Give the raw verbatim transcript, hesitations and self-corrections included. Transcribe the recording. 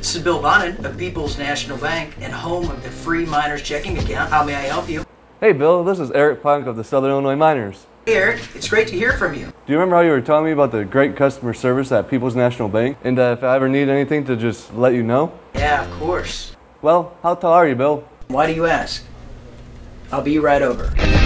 This is Bill Bonin of People's National Bank and home of the free Miners checking account. How may I help you? Hey Bill, this is Eric Punk of the Southern Illinois Miners. Hey Eric, it's great to hear from you. Do you remember how you were telling me about the great customer service at People's National Bank? And uh, if I ever need anything to just let you know? Yeah, of course. Well, how tall are you, Bill? Why do you ask? I'll be right over.